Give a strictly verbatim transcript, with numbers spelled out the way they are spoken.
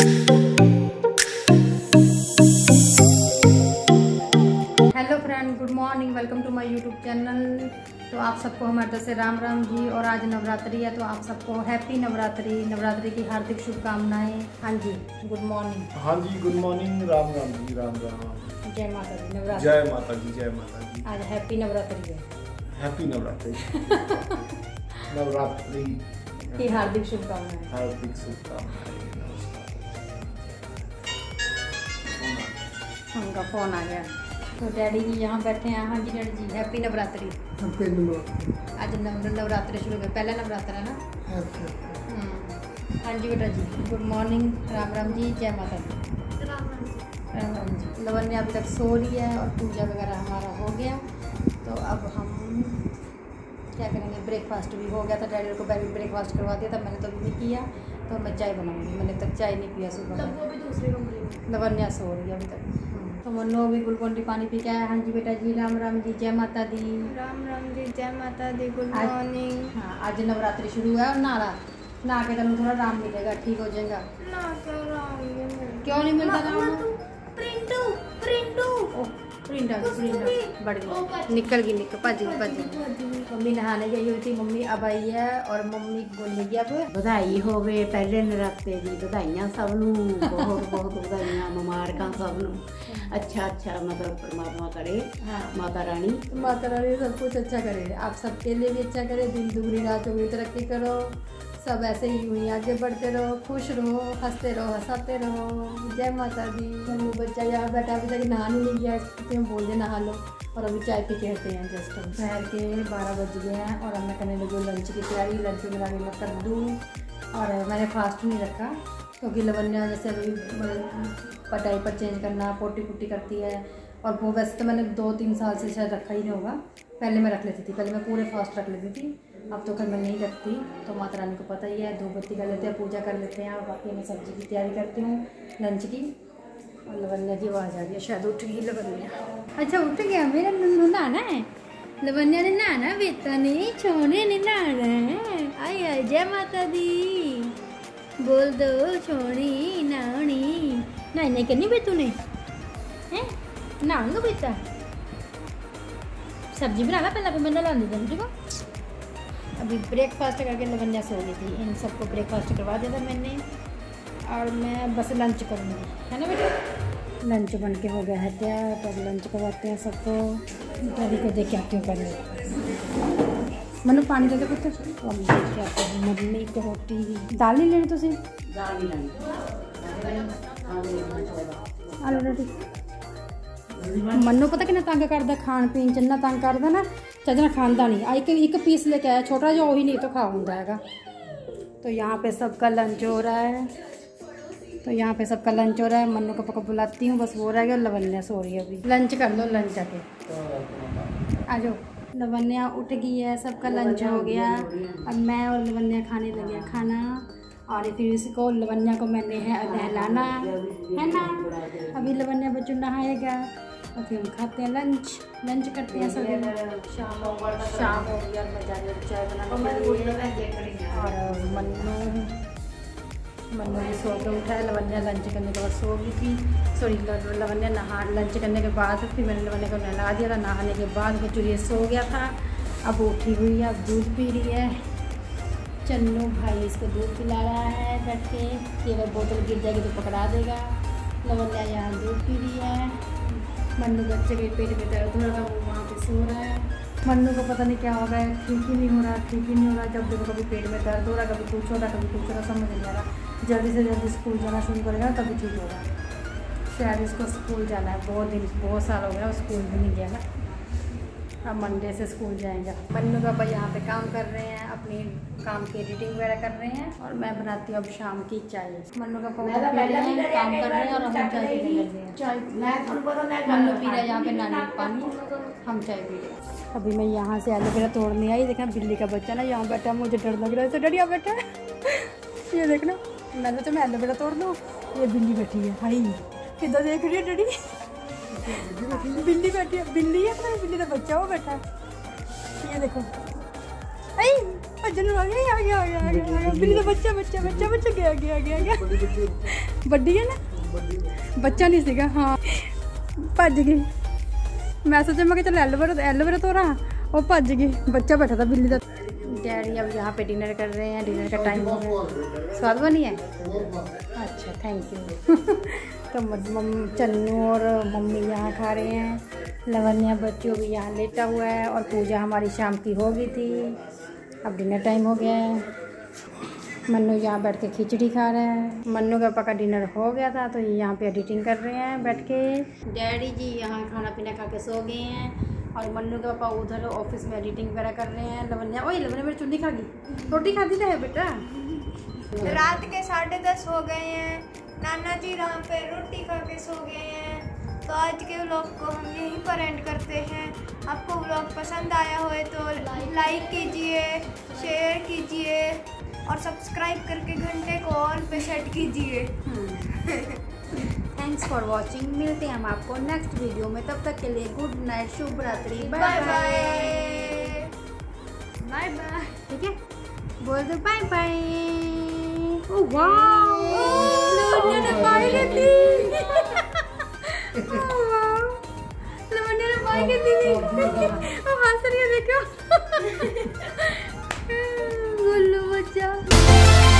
Hello friend, good morning, welcome to my YouTube channel. तो आप सबको हमारे तरफ से राम राम जी। और आज नवरात्रि है तो आप सबको हैप्पी नवरात्रि नवरात्रि की हार्दिक शुभकामनाएं। हाँ जी, गुड मॉर्निंग। हाँ जी, गुड मॉर्निंग। राम राम जी, राम राम। जय माता दी। नवरात्रि। जय माता जी, जय माता जी। आज हैप्पी नवरात्रि है। हैप्पी नवरात्रि। नवरात्रि की हार्दिक शुभकामनाएं। हार्दिक शुभकामनाएं। उनका फोन आ गया तो डैडी जी यहाँ बैठे हैं। हाँ जी डैडी जी, हैप्पी नवरात्रि। आज नव नवरात्रि शुरू हो, पहला नवरात्र है ना। हाँ जी बेटा जी, गुड मॉर्निंग। राम राम जी, जय माता दी। राम राम जी। लवन्या अभी तक सो रही है और पूजा वगैरह हमारा हो गया। तो अब हम क्या करेंगे, ब्रेकफास्ट भी हो गया था। डैडी को ब्रेकफास्ट करवा दिया था मैंने, तो भी नहीं किया। तो मैं चाय बनाऊंगी। मैंने तक चाय नहीं पिया सुबह। तब वो भी दूसरे कमरे में लवन्या सो रही है अभी तक। तो मनो भी गुलकोंडी पानी पी के आया। हाँ जी बेटा जी, राम राम जी, जय माता दी। राम राम जी, जय माता दी, गुड मॉर्निंग। हाँ, आज नवरात्रि शुरू है और नारा ना के तनु थोड़ा आराम मिलेगा, ठीक हो जाएगा। ना क्यों राम क्यों नहीं मिलता राम? प्रिंटू प्रिंटू प्रिंट आ गई, प्रिंट बढ़ गई, निकल गई, निकल भज गई भज गई। मम्मी नहाने गई हुई थी, मम्मी अब आई है और मम्मी बोलेगी अब बधाई होवे पहले नराते दी। बधाइयां सब नू, बहुत बहुत बधाइयां, मुबारकां सब नू। अच्छा अच्छा मतलब परमात्मा करे। हाँ, माता रानी माता रानी सब कुछ अच्छा करे, आप सबके लिए भी अच्छा करे। दिन दुगनी रात चौगनी तरक्की करो, सब ऐसे ही यूँ ही आगे बढ़ते रहो, खुश रहो, हंसते रहो, हंसाते रहो। जय माता दी। मम्मी बच्चा यहाँ बैठा अभी तक नहा नहीं गया, तुम्हें बोल दे नहा लो। और अभी चाय पी के हटे हैं जस्ट। दोपहर के बारह बज गए हैं और अब मैं करने लगी लंच की तैयारी। लंच में लगी मैं कद्दू, और मैंने फास्ट नहीं रखा क्योंकि लवन्या जैसे अभी पटाई पर चेंज करना, पोटी पुट्टी करती है। और वो वैसे तो मैंने दो तीन साल से शायद रखा ही नहीं होगा। पहले मैं रख लेती थी, पहले मैं पूरे फास्ट रख लेती थी। अब तो खैर मैं नहीं रखती। तो माता रानी को पता ही है, धूप बत्ती कर लेते हैं, पूजा कर लेते हैं। और बाकी मैं सब्जी की तैयारी करती हूँ लंच की। और लवन्या की आवाज़ आ रही है, शायद उठ गई लवन्या। अच्छा उठ गया मेरा नन्नू, नहाना है। लवन्या ने नहाना, बेटा नहीं, छोने ने नहाना है। आई आई, जय माता दी बोल दो। छोड़ी नानी नहीं नहीं करनी बे तूने हैं, नहाऊंगा बेटा। सब्जी बनाना पहले, फिर मैं नला दूँ ठीक है। अभी ब्रेकफास्ट करके लवन्या सो गई थी। इन सबको ब्रेकफास्ट करवा दिया था मैंने और मैं बस लंच करूँगी, है ना बेटा। लंच बन के हो गया है तैयार, तो लंच करवाते हैं सबको। डैडी को देख के आती हूँ पहले। मनु पानी दे दो कुछ। तो हम देख के आते हैं मम्मी को रोटी। दाल नहीं लेनी तुम? दाल नहीं लेनी, आलू रोटी। मनु पता कितना तंग करता खाण पीन च, इन्ना तंग करता ना, चजना खाता नहीं। आई एक पीस लेके आया छोटा जो, वही नहीं तो खा होता है। तो यहाँ पे सबका लंच हो रहा है। तो यहाँ पे सबका लंच हो रहा है। मनु को पका बुलाती हूँ, बस वो रह गया। लवन्या सो रही है अभी। लंच कर लो, लंच आके आ जाओ। लवन्या उठ गई है, सबका लंच हो गया। अब मैं और लवन्या खाने लगे खाना। और फिर इसको लवन्या को मैंने है नहलाना है ना। अभी लवन्या बच्चों नहाएगा और फिर हम खाते हैं लंच। लंच करते हैं सभी। शाम शाम हो गई और मैं जा रही हूँ चाय बनाने के लिए। और मन्नू मन्नू भी सो के उठा है। लवन्या लंच करने के बाद सो गई थी। सॉरी, लवन्या नहा लंच करने के बाद फिर मैंने लवन्या को नहला दिया था। नहाने के बाद वो चुरिया सो गया था। अब उठी हुई है, अब दूध पी रही है। चन्नू भाई इसको दूध पिला रहा है बैठ के, कि अगर बोतल गिर जाएगी तो पकड़ा देगा। लवन्या यहाँ दूध पी रही है। मन्नू बच्चे के पेट में दर्द हो रहा है, वो वहाँ पे सो रहा है। मन्नू को पता नहीं क्या हो रहा है, ठीक ही नहीं हो रहा, ठीक ही नहीं हो रहा। जब देखो कभी पेट में दर्द हो रहा, कभी कुछ हो रहा, कभी कुछ हो रहा, समझ नहीं आ रहा। जल्दी से जल्दी स्कूल जाना शुरू करेगा तभी ठीक होगा। शायद इसको स्कूल जाना है, बहुत दिन बहुत साल हो गया स्कूल भी नहीं गया है। अब मंडे से स्कूल जाएगा। मन्नू पापा यहाँ पे काम कर रहे हैं, अपनी काम की एडिटिंग वगैरह कर रहे हैं। और मैं बनाती हूँ अब शाम की चाय। मन्नू का पापा पी रहे हैं, काम कर रहे हैं, और हम चाय पीने लगे हैं। चाय मन्नू पी रहा है यहाँ पे नानी पानी, हम चाय पी रहे हैं। अभी मैं यहाँ से एलोवेरा तोड़ने आई। देखना बिल्ली का बच्चा ना यहाँ बैठा, मुझे डर लग रहा है। तो डरिया बैठा है ये देखना। मैंने तो मैं एलोवेरा तोड़ दूँ, ये बिल्ली बैठी है। हाई किधर देख रही है डरी। बिल्ली बैठी है, बिल्ली है ना, बिल्ली का बच्चा वो बैठा है। ये देखो, आई भजन आ गया आ गया आ गया आ गया आ गया बिल्ली का बच्चा बच्चा बच्चा बच्चा गया गया गया गया बड्डी है ना बच्चा नहीं सीगा हाँ भज गई मैं सोचा मैं चल एलोवेरा एलोवेरा तो रहा वो भज गई बच्चा बैठा था बिल्ली का। डैडी अब यहाँ पे डिनर कर रहे हैं डिनर का टाइम हो गया स्वाद बनी है अच्छा थैंक यू तो मम्मी चन्नू और मम्मी यहाँ खा रहे हैं लवन्या बच्चों भी यहाँ लेटा हुआ है और पूजा हमारी शाम की हो गई थी अब डिनर टाइम हो गया है। मन्नू यहाँ बैठ के खिचड़ी खा रहे हैं मन्नू के पापा का डिनर हो गया था तो ये यहाँ पे एडिटिंग कर रहे हैं बैठ के। डैडी जी यहाँ खाना पीना खा के सो गए हैं और मन्नू के पापा उधर ऑफिस में एडिटिंग वगैरह कर रहे हैं। लवन्या ओए लवन्या मेरी चुन्नी खा गई रोटी खाती तो है बेटा। रात के साढ़े दस हो गए हैं नाना जी राम पे रोटी खा के सो गए हैं। तो आज के व्लॉग को हम यहीं पर एंड करते हैं। आपको व्लॉग पसंद आया हो तो लाइक कीजिए शेयर कीजिए और सब्सक्राइब करके घंटे को ऑल पे सेट कीजिए। थैंक्स फॉर वॉचिंग मिलते हैं हम आपको नेक्स्ट वीडियो में तब तक के लिए गुड नाइट शुभ रात्रि bye bye bye bye bye ठीक है बोल दो bye bye. Oh wow Lavanya ने बाय कर दी ओह वाओ लवन्या ने बाय कर दी ओ हंस रही है देखो गुल्लू बच्चा।